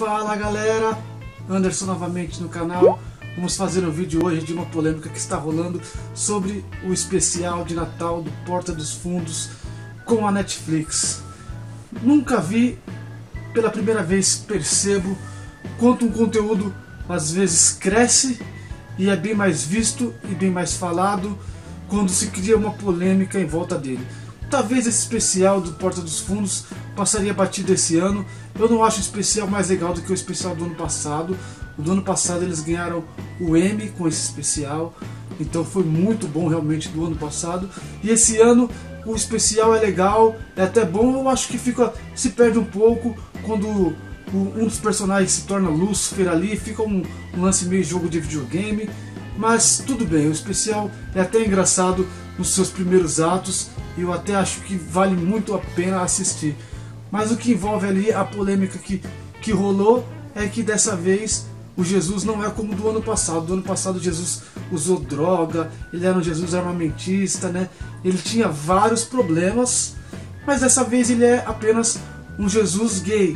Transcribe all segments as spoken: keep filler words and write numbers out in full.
Fala galera, Anderson novamente no canal. Vamos fazer um vídeo hoje de uma polêmica que está rolando sobre o especial de Natal do Porta dos Fundos com a Netflix. Nunca vi, pela primeira vez percebo quanto um conteúdo às vezes cresce e é bem mais visto e bem mais falado quando se cria uma polêmica em volta dele. Talvez esse especial do Porta dos Fundos passaria batido esse ano. Eu não acho o especial mais legal do que o especial do ano passado. O do ano passado eles ganharam o Emmy com esse especial, então foi muito bom realmente do ano passado. E esse ano o especial é legal, é até bom. Eu acho que fica, se perde um pouco quando o, um dos personagens se torna Lúcifer ali, fica um, um lance meio jogo de videogame. Mas tudo bem, o especial é até engraçado nos seus primeiros atos e eu até acho que vale muito a pena assistir. Mas o que envolve ali, a polêmica que, que rolou, é que dessa vez o Jesus não é como do ano passado. Do ano passado Jesus usou droga, ele era um Jesus armamentista, né? Ele tinha vários problemas, mas dessa vez ele é apenas um Jesus gay.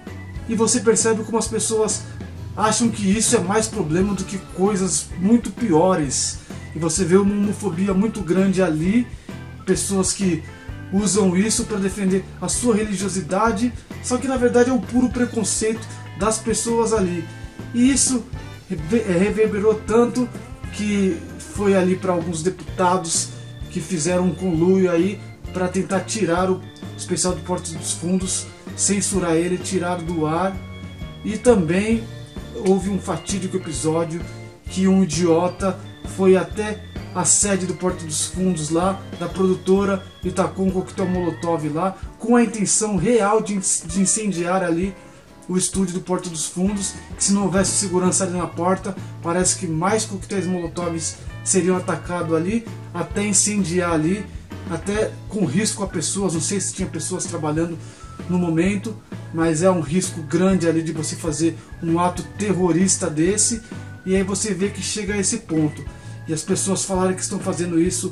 E você percebe como as pessoas acham que isso é mais problema do que coisas muito piores. E você vê uma homofobia muito grande ali, pessoas que usam isso para defender a sua religiosidade, só que na verdade é o puro preconceito das pessoas ali. E isso reverberou tanto que foi ali para alguns deputados que fizeram um conluio aí para tentar tirar o especial do Porta dos Fundos, censurar ele, tirar do ar. E também houve um fatídico episódio que um idiota foi até a sede do Porta dos Fundos lá, da produtora, e tacou um coquetel molotov lá, com a intenção real de incendiar ali o estúdio do Porta dos Fundos. Que se não houvesse segurança ali na porta, parece que mais coquetéis molotovs seriam atacados ali, até incendiar ali, até com risco a pessoas. Não sei se tinha pessoas trabalhando no momento, mas é um risco grande ali de você fazer um ato terrorista desse. E aí você vê que chega a esse ponto. E as pessoas falarem que estão fazendo isso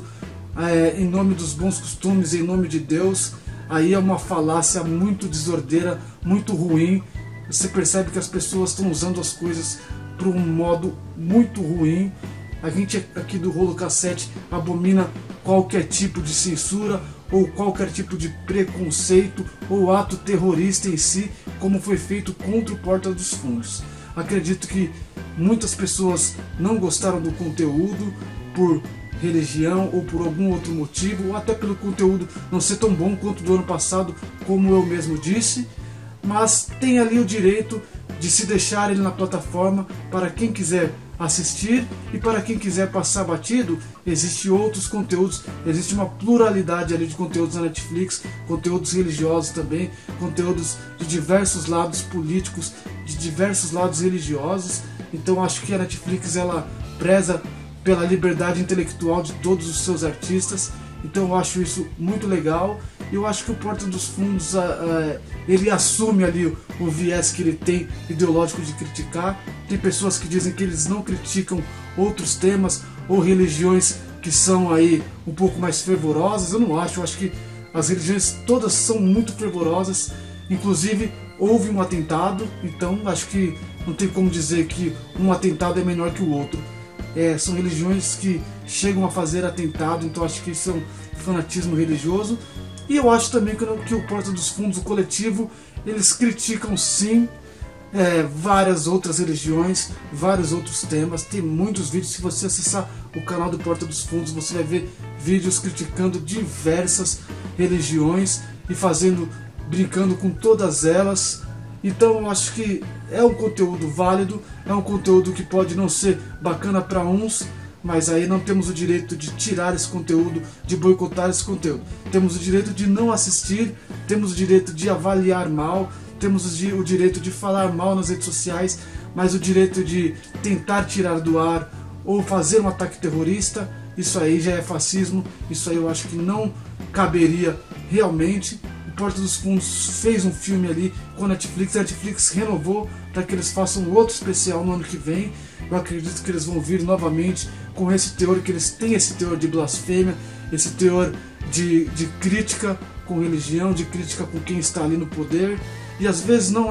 é, em nome dos bons costumes, em nome de Deus, aí é uma falácia muito desordeira, muito ruim. Você percebe que as pessoas estão usando as coisas para um modo muito ruim. A gente aqui do Rolo Cassete abomina qualquer tipo de censura ou qualquer tipo de preconceito ou ato terrorista em si, como foi feito contra o Porta dos Fundos. Acredito que muitas pessoas não gostaram do conteúdo por religião ou por algum outro motivo, ou até pelo conteúdo não ser tão bom quanto do ano passado, como eu mesmo disse. Mas tem ali o direito de se deixar ele na plataforma para quem quiser assistir, e para quem quiser passar batido, existe outros conteúdos, existe uma pluralidade ali de conteúdos na Netflix, conteúdos religiosos também, conteúdos de diversos lados políticos, de diversos lados religiosos. Então acho que a Netflix ela preza pela liberdade intelectual de todos os seus artistas, então eu acho isso muito legal. E eu acho que o Porta dos Fundos, uh, uh, ele assume ali o, o viés que ele tem ideológico de criticar. Tem pessoas que dizem que eles não criticam outros temas ou religiões que são aí um pouco mais fervorosas. Eu não acho, eu acho que as religiões todas são muito fervorosas. Inclusive houve um atentado, então acho que não tem como dizer que um atentado é menor que o outro. É, são religiões que chegam a fazer atentado, então acho que isso é um fanatismo religioso. E eu acho também que, que o Porta dos Fundos, o coletivo, eles criticam sim é, várias outras religiões, vários outros temas. Tem muitos vídeos, se você acessar o canal do Porta dos Fundos, você vai ver vídeos criticando diversas religiões e fazendo, brincando com todas elas. Então eu acho que é um conteúdo válido, é um conteúdo que pode não ser bacana para uns, mas aí não temos o direito de tirar esse conteúdo, de boicotar esse conteúdo. Temos o direito de não assistir, temos o direito de avaliar mal, temos o direito de falar mal nas redes sociais, mas o direito de tentar tirar do ar ou fazer um ataque terrorista, isso aí já é fascismo, isso aí eu acho que não caberia realmente. O Porta dos Fundos fez um filme ali com a Netflix, a Netflix renovou para que eles façam outro especial no ano que vem. Eu acredito que eles vão vir novamente com esse teor, que eles têm esse teor de blasfêmia, esse teor de, de crítica com religião, de crítica com quem está ali no poder. E às vezes não é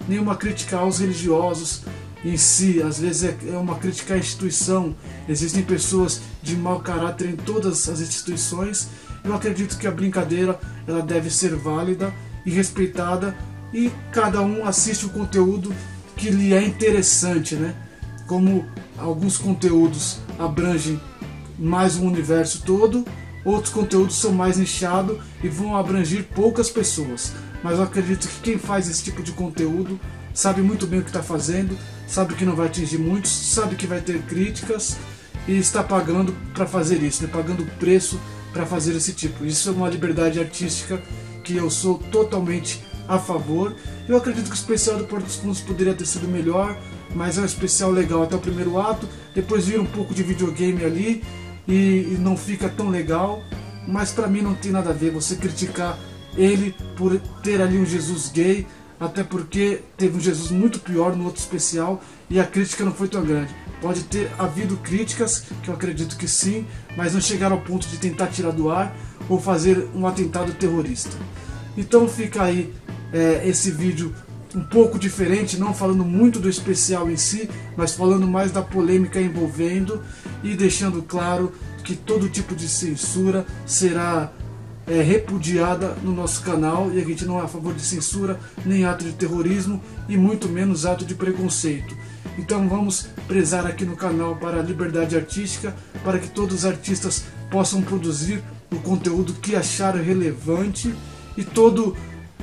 nenhuma crítica aos religiosos em si, às vezes é uma crítica à instituição. Existem pessoas de mau caráter em todas as instituições. Eu acredito que a brincadeira ela deve ser válida e respeitada, e cada um assiste o conteúdo que lhe é interessante, né? Como alguns conteúdos abrangem mais o universo todo, outros conteúdos são mais nichados e vão abranger poucas pessoas. Mas eu acredito que quem faz esse tipo de conteúdo sabe muito bem o que está fazendo, sabe que não vai atingir muitos, sabe que vai ter críticas e está pagando para fazer isso, né? Pagando preço para fazer esse tipo. Isso é uma liberdade artística que eu sou totalmente a favor. Eu acredito que o especial do Porta dos Fundos poderia ter sido melhor, mas é um especial legal até o primeiro ato, depois vira um pouco de videogame ali e, e não fica tão legal. Mas para mim não tem nada a ver você criticar ele por ter ali um Jesus gay, até porque teve um Jesus muito pior no outro especial e a crítica não foi tão grande. Pode ter havido críticas, que eu acredito que sim, mas não chegaram ao ponto de tentar tirar do ar ou fazer um atentado terrorista. Então fica aí é, esse vídeo um pouco diferente, não falando muito do especial em si, mas falando mais da polêmica envolvendo e deixando claro que todo tipo de censura será é, repudiada no nosso canal, e a gente não é a favor de censura, nem ato de terrorismo e muito menos ato de preconceito. Então vamos prezar aqui no canal para a liberdade artística, para que todos os artistas possam produzir o conteúdo que acharem relevante e todo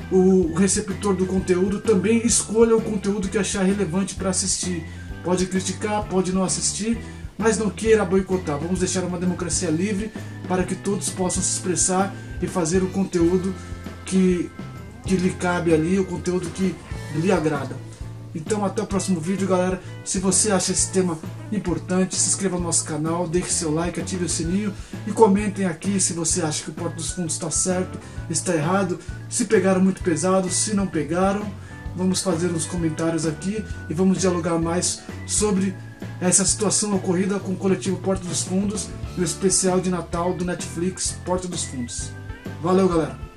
o receptor do conteúdo também escolha o conteúdo que achar relevante para assistir. Pode criticar, pode não assistir, mas não queira boicotar. Vamos deixar uma democracia livre para que todos possam se expressar e fazer o conteúdo que, que lhe cabe ali, o conteúdo que lhe agrada. Então até o próximo vídeo, galera. Se você acha esse tema importante, se inscreva no nosso canal, deixe seu like, ative o sininho e comentem aqui se você acha que o Porta dos Fundos está certo, está errado, se pegaram muito pesado, se não pegaram. Vamos fazer uns comentários aqui e vamos dialogar mais sobre essa situação ocorrida com o coletivo Porta dos Fundos e o especial de Natal do Netflix Porta dos Fundos. Valeu, galera!